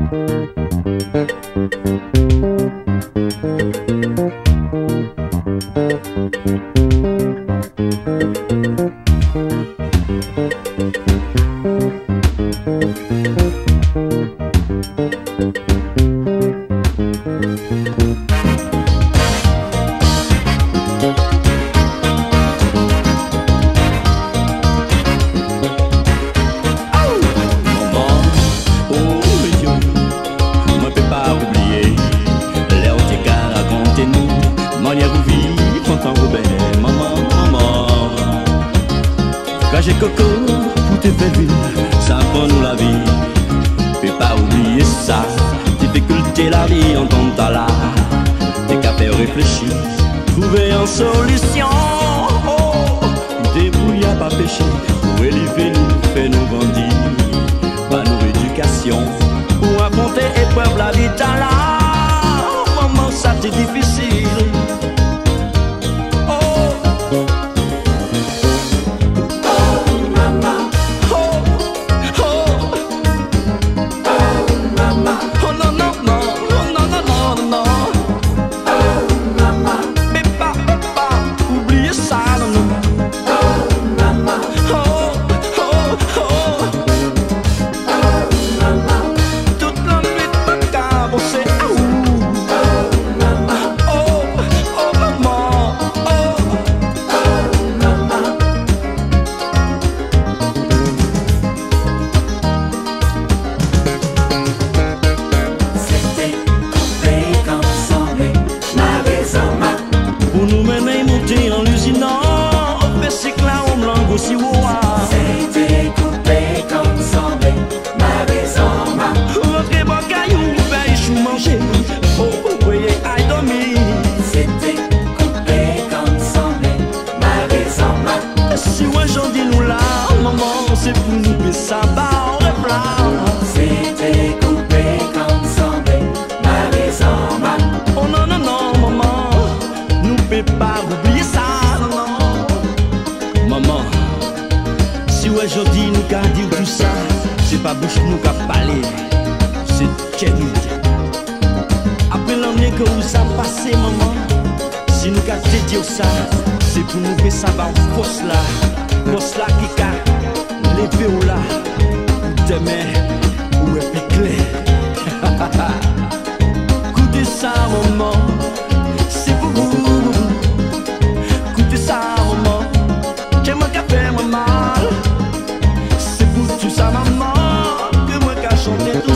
J'ai coco pour te faire vivre, ça prend nous la vie. Puis pas oublier ça, difficulté la vie en temps à là. T'es qu'à faire réfléchir, trouver une solution. Oh, débrouiller à pas pécher, pour élever nous, faire nous grandir. Pas nos éducation, pour affronter épreuve la vie t'as là. Maman ça c'est difficile. En l'usinant, mais c'est que là on me langue aussi ouah. C'était coupé comme semblé, ma maison m'a. Rentrez bon caillou, veille chou manger. Oh, voyez, aïe dormir. C'était coupé comme semblé, ma maison m'a. Si aujourd'hui nous là, maman, c'est pour nous que ça va en replat. C'était coupé comme semblé, ma maison m'a. Oh non, non, non, maman, nous peut pas oublier ça. Maman, si aujourd'hui nous qu'a dire tout ça, c'est pas bouche nous qu'a parlé, c'est Kenny. Après l'année que vous a passé, maman, si nous qu'a dire ça, c'est pour nous que ça va en force là qui qu'a levé ou là, ou demain, ou est piclé. Écoutez ça, maman, c'est pour vous. Écoutez ça, maman. Moi qui fait moi mal, c'est pour tout ça maman que moi qui a chanté tout